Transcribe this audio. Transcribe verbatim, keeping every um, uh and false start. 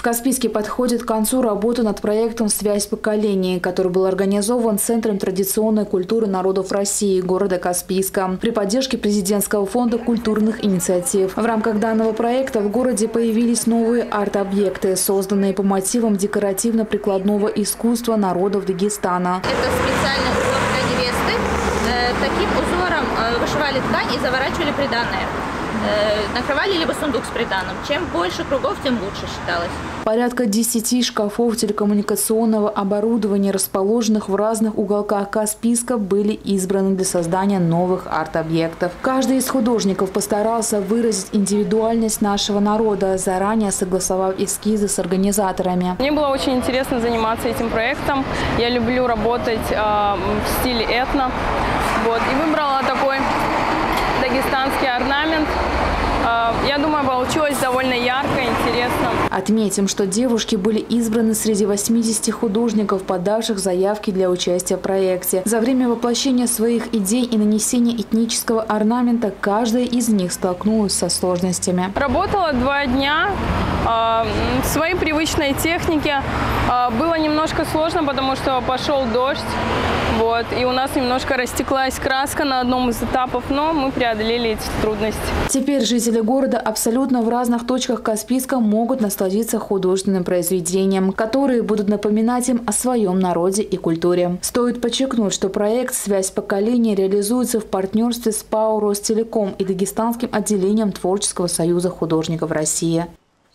Каспийске подходит к концу работа над проектом «Связь поколений», который был организован Центром традиционной культуры народов России города Каспийска при поддержке президентского фонда культурных инициатив. В рамках данного проекта в городе появились новые арт-объекты, созданные по мотивам декоративно-прикладного искусства народов Дагестана. Это специальный узор для невесты. Таким узором вышивали ткань и заворачивали приданое. Накрывали либо сундук с приданым. Чем больше кругов, тем лучше считалось. Порядка десяти шкафов телекоммуникационного оборудования, расположенных в разных уголках Каспийска, были избраны для создания новых арт-объектов. Каждый из художников постарался выразить индивидуальность нашего народа, заранее согласовав эскизы с организаторами. Мне было очень интересно заниматься этим проектом. Я люблю работать э, в стиле этно. Вот, и выбрала такой дагестанский орнамент. Я думаю, получилось довольно ярко, интересно. Отметим, что девушки были избраны среди восьмидесяти художников, подавших заявки для участия в проекте. За время воплощения своих идей и нанесения этнического орнамента каждая из них столкнулась со сложностями. Работала два дня в своей привычной технике. Было немножко сложно, потому что пошел дождь. Вот, и у нас немножко растеклась краска на одном из этапов, но мы преодолели эти трудности. Теперь жители города абсолютно в разных точках Каспийска могут насладиться художественным произведением, которые будут напоминать им о своем народе и культуре. Стоит подчеркнуть, что проект «Связь поколений» реализуется в партнерстве с ПАО «Ростелеком» и Дагестанским отделением Творческого союза художников России.